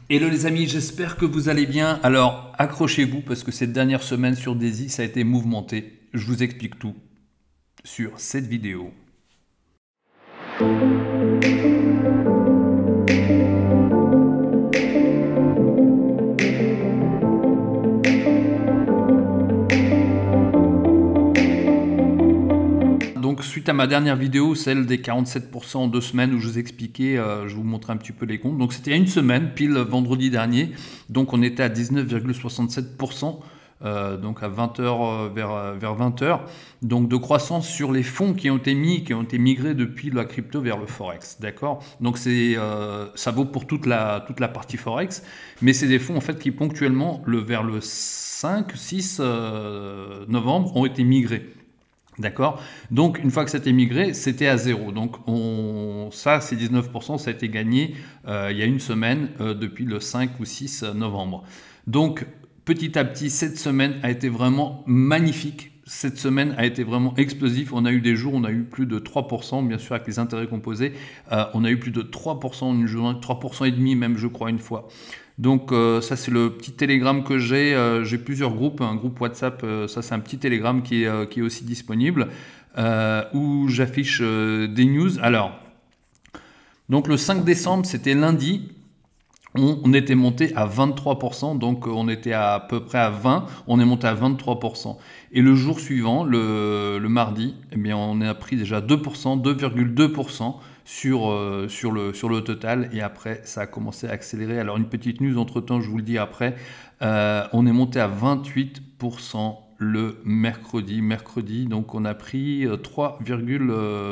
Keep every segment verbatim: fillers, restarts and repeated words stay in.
Hello les amis, j'espère que vous allez bien. Alors accrochez-vous parce que cette dernière semaine sur Daisy, ça a été mouvementé. Je vous explique tout sur cette vidéo. Donc suite à ma dernière vidéo, celle des quarante-sept pour cent en deux semaines où je vous expliquais, euh, je vous montrais un petit peu les comptes. Donc c'était il y a une semaine, pile vendredi dernier. Donc on était à dix-neuf virgule soixante-sept pour cent, euh, donc à vingt heures, euh, vers, vers vingt heures. Donc de croissance sur les fonds qui ont été mis, qui ont été migrés depuis la crypto vers le Forex. D'accord. Donc c'est, euh, ça vaut pour toute la, toute la partie Forex. Mais c'est des fonds en fait qui ponctuellement, le, vers le cinq six euh, novembre, ont été migrés. D'accord. Donc, une fois que c'était migré, c'était à zéro. Donc, on, ça, ces dix-neuf pour cent, ça a été gagné euh, il y a une semaine, euh, depuis le cinq ou six novembre. Donc, petit à petit, cette semaine a été vraiment magnifique. Cette semaine a été vraiment explosive. On a eu des jours, on a eu plus de trois pour cent, bien sûr, avec les intérêts composés. Euh, on a eu plus de trois pour cent une journée, trois pour cent et demi même, je crois, une fois. Donc euh, ça c'est le petit télégramme que j'ai, euh, j'ai plusieurs groupes, un groupe WhatsApp, euh, ça c'est un petit télégramme qui est, euh, qui est aussi disponible, euh, où j'affiche euh, des news. Alors, donc le cinq décembre, c'était lundi, on, on était monté à vingt-trois pour cent, donc on était à, à peu près à vingt, on est monté à vingt-trois pour cent. Et le jour suivant, le, le mardi, eh bien on a pris déjà deux pour cent, deux virgule deux pour cent. Sur, euh, sur, le, sur le total, et après ça a commencé à accélérer. Alors une petite news entre temps, je vous le dis après, euh, on est monté à vingt-huit pour cent le mercredi, mercredi, donc on a pris trois virgule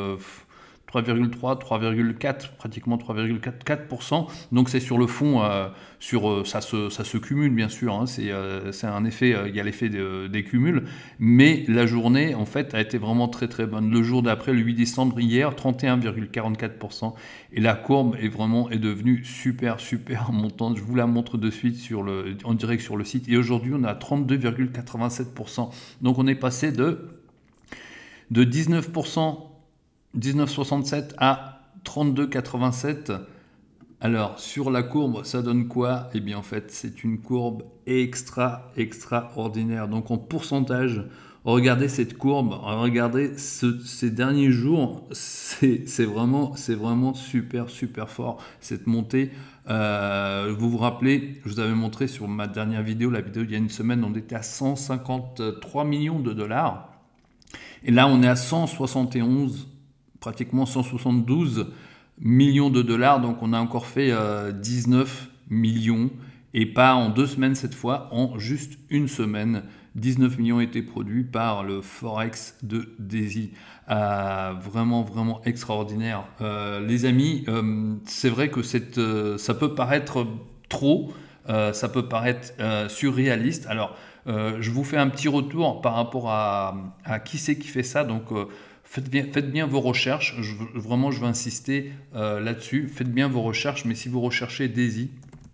trois, trois virgule quatre, pratiquement trois virgule quatre pour cent. Donc c'est sur le fond, euh, sur, euh, ça, se, ça se cumule bien sûr, hein, c'est euh, un effet, euh, il y a l'effet de, des cumuls, mais la journée en fait a été vraiment très très bonne. Le jour d'après, le huit décembre, hier, trente et un virgule quarante-quatre pour cent, et la courbe est vraiment est devenue super super montante. Je vous la montre de suite sur le, en direct sur le site, et aujourd'hui on est à trente-deux virgule quatre-vingt-sept pour cent. Donc on est passé de, de dix-neuf pour cent dix-neuf virgule soixante-sept à trente-deux virgule quatre-vingt-sept. Alors, sur la courbe, ça donne quoi? Eh bien, en fait, c'est une courbe extra, extraordinaire. Donc, en pourcentage, regardez cette courbe, regardez ce, ces derniers jours, c'est vraiment, c'est vraiment super, super fort, cette montée. Euh, vous vous rappelez, je vous avais montré sur ma dernière vidéo, la vidéo il y a une semaine, on était à cent cinquante-trois millions de dollars. Et là, on est à cent soixante et onze, pratiquement cent soixante-douze millions de dollars. Donc, on a encore fait euh, dix-neuf millions, et pas en deux semaines cette fois, en juste une semaine. dix-neuf millions ont été produits par le Forex de Daisy. Euh, vraiment, vraiment extraordinaire. Euh, les amis, euh, c'est vrai que cette, euh, ça peut paraître trop, euh, ça peut paraître euh, surréaliste. Alors, euh, je vous fais un petit retour par rapport à, à qui c'est qui fait ça. Donc, euh, Faites bien, faites bien vos recherches, je, vraiment je veux insister euh, là-dessus, faites bien vos recherches, mais si vous recherchez Daisy,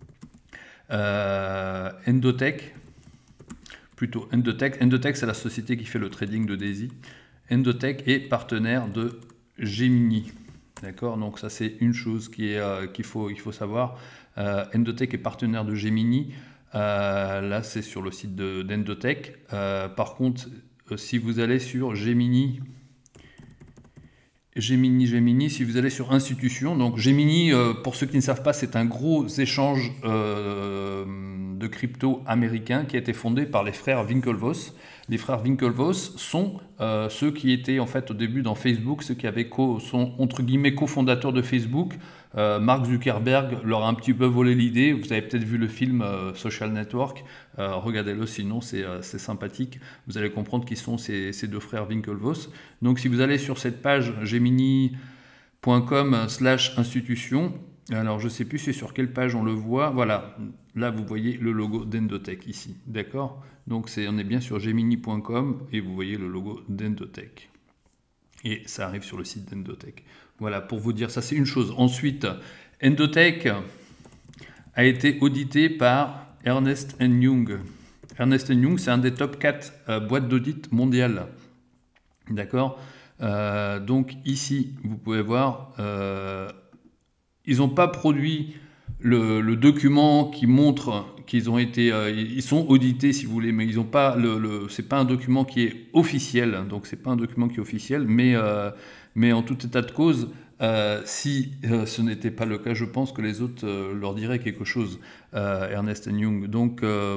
euh, Endotech, plutôt Endotech, Endotech c'est la société qui fait le trading de Daisy, Endotech est partenaire de Gemini, d'accord, donc ça c'est une chose qu'il euh, qu'il faut, il faut savoir, euh, Endotech est partenaire de Gemini, euh, là c'est sur le site d'Endotech, euh, par contre euh, si vous allez sur Gemini, Gemini, Gemini, si vous allez sur institution, donc Gemini, euh, pour ceux qui ne savent pas, c'est un gros échange euh, de crypto américain qui a été fondé par les frères Winklevoss. Les frères Winklevoss sont euh, ceux qui étaient en fait au début dans Facebook, ceux qui avaient co, sont entre guillemets cofondateurs de Facebook. Euh, Mark Zuckerberg leur a un petit peu volé l'idée. Vous avez peut-être vu le film euh, Social Network. Euh, Regardez-le, sinon c'est euh, sympathique. Vous allez comprendre qui sont ces, ces deux frères Winklevoss. Donc si vous allez sur cette page gemini point com slash institution, alors je ne sais plus c'est sur quelle page on le voit. Voilà, là vous voyez le logo d'Endotech ici, d'accord? Donc c'est, on est bien sur gemini point com et vous voyez le logo d'Endotech. Et ça arrive sur le site d'Endotech. Voilà, pour vous dire, ça c'est une chose. Ensuite, Endotech a été audité par Ernst and Young. Ernst and Young, c'est un des top quatre euh, boîtes d'audit mondiales. D'accord, euh, donc ici, vous pouvez voir, euh, ils n'ont pas produit le, le document qui montre qu'ils ont été, euh, ils sont audités si vous voulez, mais ils ont pas le, le c'est pas un document qui est officiel, donc c'est pas un document qui est officiel, mais euh, mais en tout état de cause, euh, si euh, ce n'était pas le cas, je pense que les autres euh, leur diraient quelque chose, euh, Ernst and Young. Donc euh,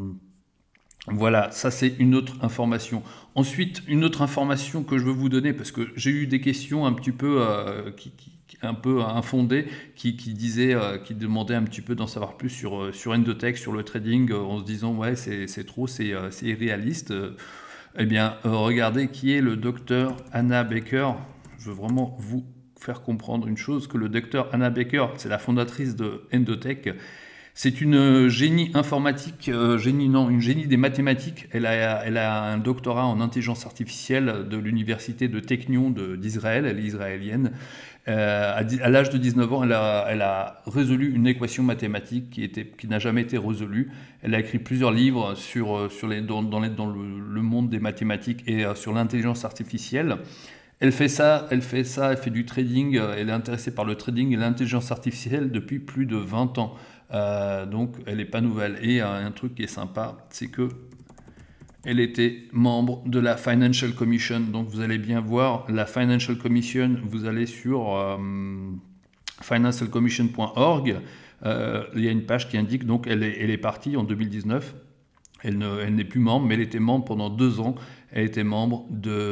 voilà, ça c'est une autre information. Ensuite, une autre information que je veux vous donner, parce que j'ai eu des questions un petit peu, euh, qui, qui, un peu infondées, qui, qui disaient, euh, qui demandaient un petit peu d'en savoir plus sur, sur Endotech, sur le trading, euh, en se disant ouais c'est trop, c'est euh, irréaliste. Euh, eh bien, euh, regardez qui est le docteur Anna Baker. Je veux vraiment vous faire comprendre une chose, que le docteur Anna Baker, c'est la fondatrice de Endotech. C'est une génie informatique, euh, génie, non, une génie des mathématiques. Elle a, elle a un doctorat en intelligence artificielle de l'université de Technion d'Israël, elle est israélienne. Euh, à à l'âge de dix-neuf ans, elle a, elle a résolu une équation mathématique qui, était, qui n'a jamais été résolue. Elle a écrit plusieurs livres sur, sur les, dans, dans, les, dans le, le monde des mathématiques et euh, sur l'intelligence artificielle. Elle fait ça, elle fait ça, elle fait du trading, elle est intéressée par le trading et l'intelligence artificielle depuis plus de vingt ans. Euh, donc elle n'est pas nouvelle. Et euh, un truc qui est sympa, c'est que elle était membre de la Financial Commission. Donc vous allez bien voir la Financial Commission, vous allez sur euh, financial commission point org, euh, il y a une page qui indique, donc elle est, elle est partie en deux mille dix-neuf. Elle n'est plus membre, mais elle était membre pendant deux ans. Elle était membre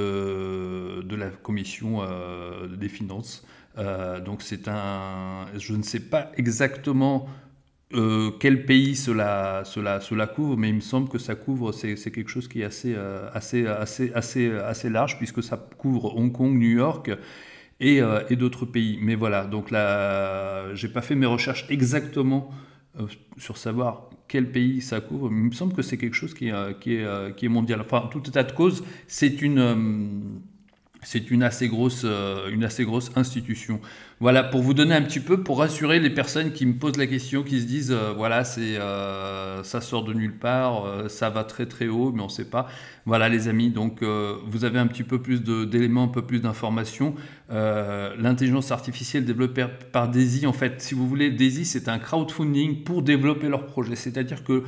de, de la commission euh, des finances. Euh, donc c'est un... Je ne sais pas exactement euh, quel pays cela, cela, cela couvre, mais il me semble que ça couvre, c'est quelque chose qui est assez, euh, assez, assez, assez, assez large, puisque ça couvre Hong Kong, New York et, euh, et d'autres pays. Mais voilà, donc là, j'ai pas fait mes recherches exactement euh, sur savoir quel pays ça couvre. Il me semble que c'est quelque chose qui est, qui est, qui est mondial. Enfin, tout état de cause, c'est une, c'est une assez grosse, une assez grosse institution. Voilà, pour vous donner un petit peu, pour rassurer les personnes qui me posent la question, qui se disent, euh, voilà, c'est, euh, ça sort de nulle part, euh, ça va très très haut, mais on ne sait pas. Voilà les amis, donc euh, vous avez un petit peu plus d'éléments, un peu plus d'informations. Euh, L'intelligence artificielle développée par Daisy, en fait, si vous voulez, Daisy, c'est un crowdfunding pour développer leur projet. C'est-à-dire que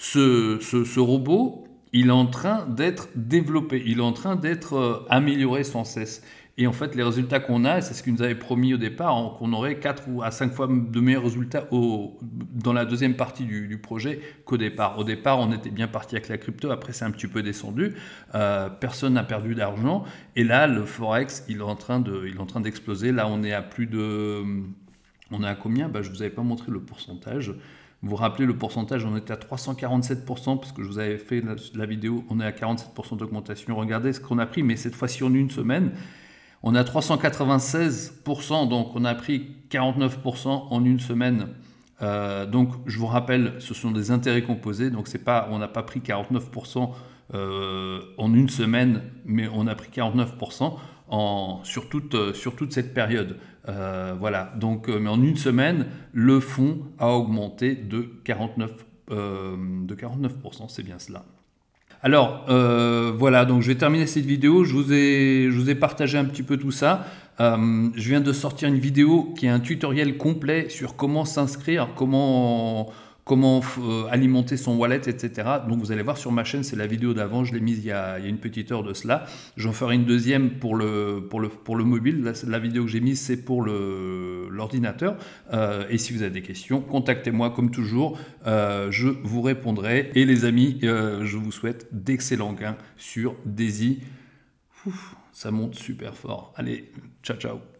ce, ce, ce robot, il est en train d'être développé, il est en train d'être euh, amélioré sans cesse. Et en fait, les résultats qu'on a, c'est ce qu'ils nous avaient promis au départ, hein, qu'on aurait quatre ou à cinq fois de meilleurs résultats au, dans la deuxième partie du, du projet qu'au départ. Au départ, on était bien parti avec la crypto, après c'est un petit peu descendu, euh, personne n'a perdu d'argent, et là, le Forex, il est en train de, il est en train d'exploser. Là, on est à plus de... On est à combien? Bah, je ne vous avais pas montré le pourcentage. Vous vous rappelez le pourcentage, on était à trois cent quarante-sept pour cent, parce que je vous avais fait la, la vidéo, on est à quarante-sept pour cent d'augmentation. Regardez ce qu'on a pris, mais cette fois-ci en une semaine. On a trois cent quatre-vingt-seize pour cent, donc on a pris quarante-neuf pour cent en une semaine. Euh, donc je vous rappelle, ce sont des intérêts composés, donc c'est pas, on n'a pas pris quarante-neuf pour cent euh, en une semaine, mais on a pris quarante-neuf pour cent en, sur, toute, euh, sur toute cette période. Euh, voilà, donc, euh, mais en une semaine, le fonds a augmenté de quarante-neuf pour cent, euh, de quarante-neuf pour cent, c'est bien cela. Alors, euh, voilà, donc je vais terminer cette vidéo. Je vous ai, je vous ai partagé un petit peu tout ça. Euh, je viens de sortir une vidéo qui est un tutoriel complet sur comment s'inscrire, comment, comment euh, alimenter son wallet, et cetera. Donc vous allez voir sur ma chaîne, c'est la vidéo d'avant, je l'ai mise il y, a, il y a une petite heure de cela. J'en ferai une deuxième pour le, pour le, pour le mobile. La, la vidéo que j'ai mise, c'est pour l'ordinateur. Euh, et si vous avez des questions, contactez-moi comme toujours, euh, je vous répondrai. Et les amis, euh, je vous souhaite d'excellents gains sur Daisy. Ouf, ça monte super fort. Allez, ciao ciao.